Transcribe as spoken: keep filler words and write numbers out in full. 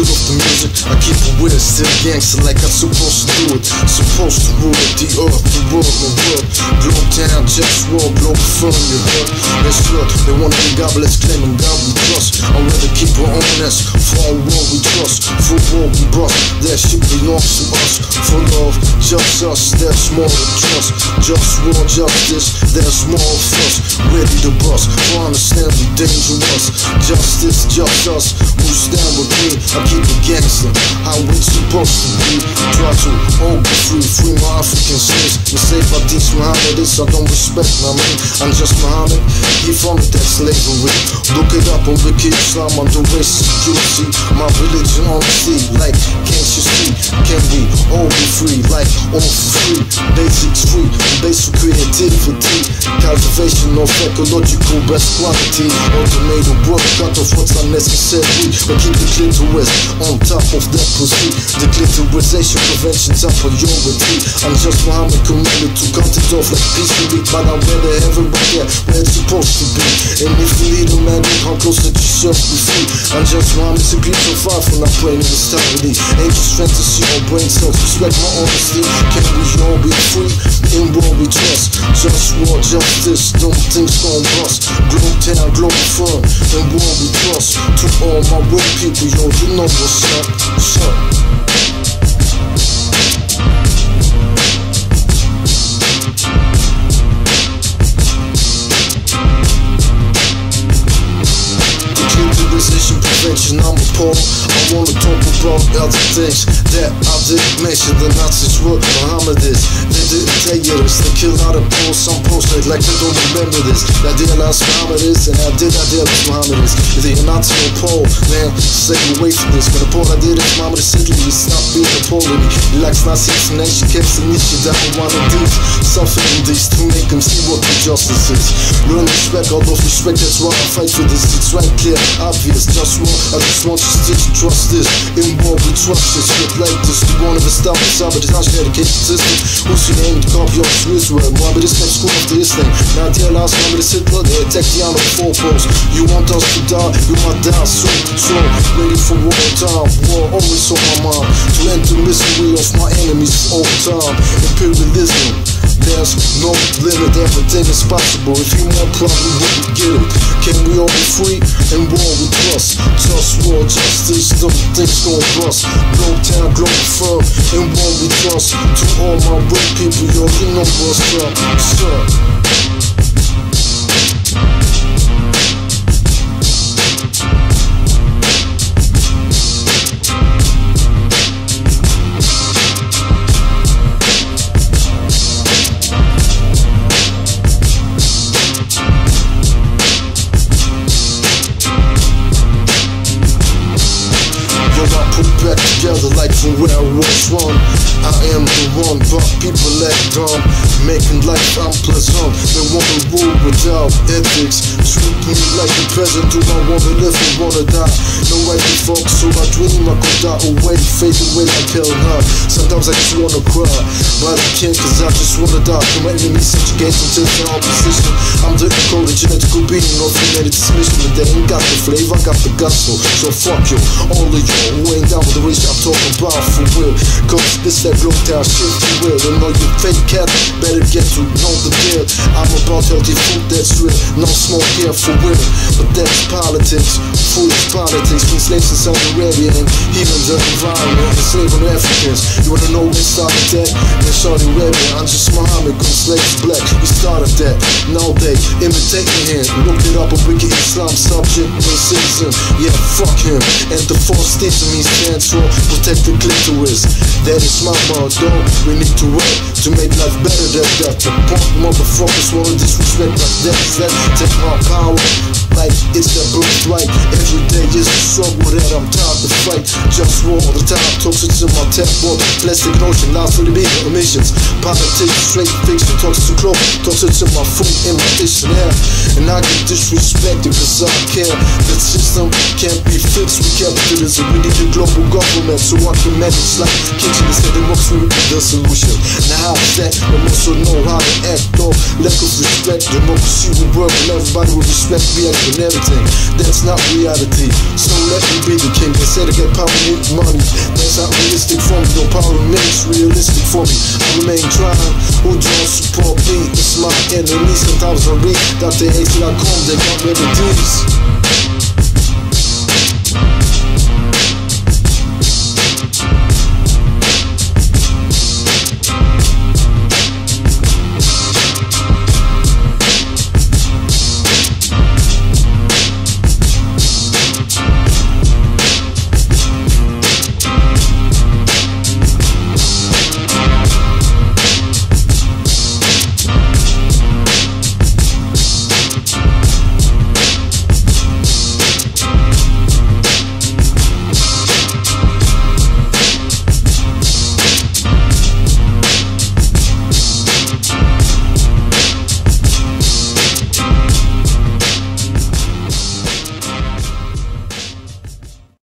of the music, I keep it with it, still gangster like I'm supposed to do it. Supposed to rule it, the earth, the world, my world. Globetown, JustWar, Globalfirm, you heard. That's good, they wanna be godless, claiming God we trust. I'd rather keep our honest, for our world we trust. For war we bust, that shit belongs to us. For love, just us, there's more to trust. Just war, justice, there's more of us. Ready to bust, for understand we dangerous. Justice, just us, who stand with me. I keep it gangster, how it's supposed to be. Try to all be free, free my African slaves. Mistake by these Mohammedists, I don't respect my man. I'm just Muhammad, he funded that slavery. Look it up on Wiki Islam under race security. My religion honesty, like can't you see? Can we all be free, like all for free? Basics free, basic creativity. Cultivation of ecological best quality. Automated work, cut off what's unnecessary. But keep the clitoris on top of that pussy. The clitorisation prevention's a priority. I'm just Muhammad commanded to cut it off like peacefully. But I'm where the heaven but yeah, where it's supposed to be. And if you need a man, how close that you shall be free. I'm just Muhammad, simply so far from not praying in stability. Angels fantasy or brain cells, respect my honesty. Can we all be free? In war we trust. Just war, justice, don't things gon' bust. Globetown, Globalfirm, in war we trust. To all my real people, yo, you know what's up, what's up. Prevention, I'm appalled. I wanna talk about other things that I didn't mention. The Nazis were Mohammedists. They didn't tell you this. They killed out of Poles. Some Poles like, like they don't remember this. I idealized Mohammedists and I did idealize Mohammedists. If they're Nazi or Pole, man, stay away from this. But the Pole I did is Mohammedist Italy. Stop being a Pole with me. He likes Nazis and she kept the mission down with one of these. Suffering these to make them see what the justice is. Learn respect, all those respect, that's why I fight for this. It's right clear, obvious, just war. I just want you to trust this. In war we trust this. Look like this. We won't ever stop this. But it's not dedicated system. Who's your name? The copy of Israel. Mohammed is next school after this thing. Now dear last Mohammed is Hitler. They attack the honor of four posts. You want us to die? You might die soon. So ready for war time. War always on my mind. To end the misery of my enemies all the time. Imperialism. There's no limit, everything is possible. If you want, probably wouldn't get it. Can we all be free? In war we trust. Just war, justice, don't things gon' bust. Globetown, Globalfirm, in war we trust. To all my real people, yo, you know what's up, what's up. Back together like from where I was from. I am the one, but people act dumb, making life unpleasant. They wanna rule without ethics. Treat me like a peasant. Do I wanna live or wanna die? No way to fuck, so I dream I could die away, fade away like hell now. Sometimes I just wanna cry, but I can't cause I just wanna die. From enemies subjugating to the opposition. I'm the encoded genetical being of humanity transmission. And they ain't got the flavor, I got the gusto. So fuck you, all of you who ain't down with the race I'm talking about for real. Cause this that Globetown shit for real. And all you fake cats better get to know the deal. I'm about healthy food that's real. No smoke here for real. But that's politics, foolish politics. From slaves in Saudi Arabia and even the environment. Enslaving Africans. You wanna know when started that? In Saudi Arabia, I'm just Muhammad, cause slaves black. We started that. Now they imitating him. Look it up on Wiki Islam, subject and citizen. Yeah, fuck him. And the false station means stands for protect the clitoris. That is my motto. We need to work to make life better than that. The punk motherfuckers wanna disrespect like that. That take my power like it's their birthright. Every day is a struggle that I'm tired to fight. Just war all the time. Toxins in my tap water. Plastic ocean, not for the big emissions. Politics, straight fiction. Toxins in clothes. Toxins in my food, in my dish and hair. And I get disrespected cause I care. The system can't be fixed with capitalism. We need a global government so I can manage like kitchen instead of works with the solution. Now how is that? But also know how to act or lack of respect. Democracy will work and everybody will respect reality and everything. That's not reality. So let me be the king. They say to get power need money. That's not realistic for me. No power remains realistic for me. I remain trying. Who don't support me? It's my enemy. Sometimes I read Doctor A dot com. They got remedies.